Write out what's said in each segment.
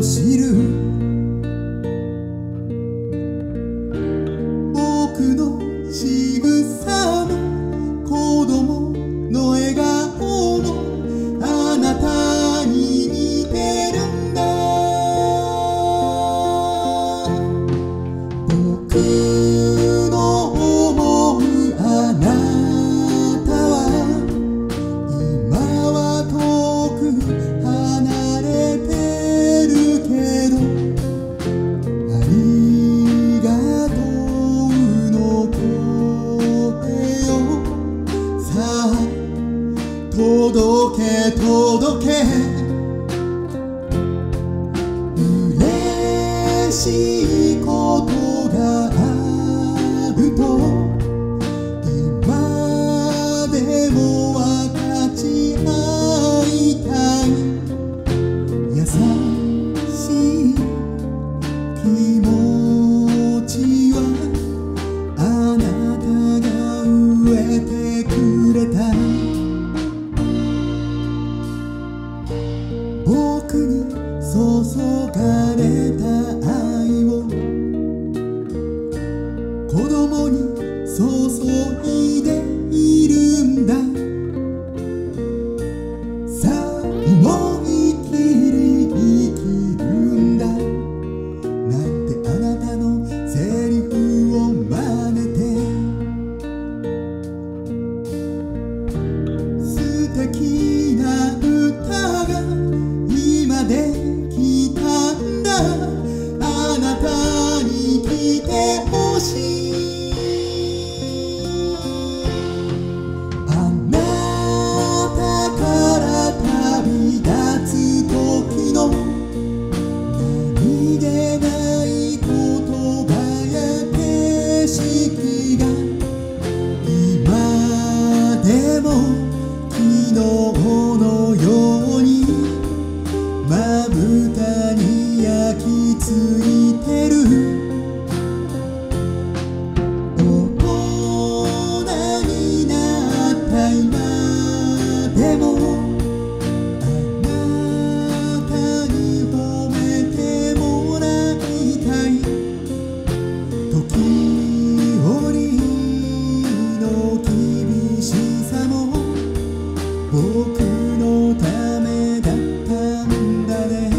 と知る僕の仕草も子供の笑顔もあなたに似てるんだ。僕の思うあなたは今は遠く離れてるけど、ありがとうの声よ。さあ届け届け、嬉しいことがあると今でも分かち合いたい。優しい気持ちはあなたが植えてくれた。僕に注がれた愛を子供に注いでいるんだ。さあ思い切り生きるんだなんてあなたのセリフを真似て、素敵な歌が今できたんだ。あなたに来てほしい。あなたから旅立つ時の何気ない言葉や景色が今でも昨日のようにまぶたに焼き付いてる。大人になった今でもあなたに褒めてもらいたい。時折の厳しさも僕のためだったんだね。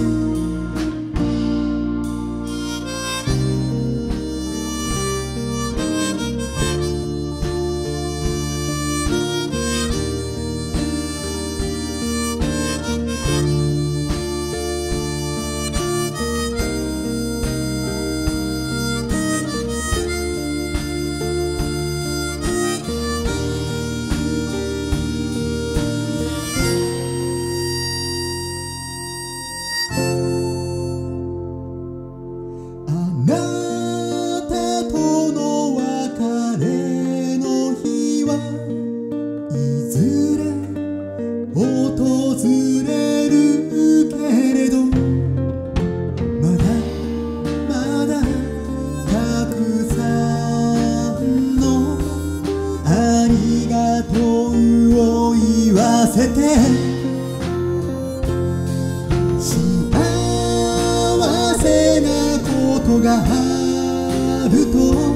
あなたとの別れの日はいずれ訪れるけれど、まだまだたくさんのありがとうを言わせて、幸せなことがあると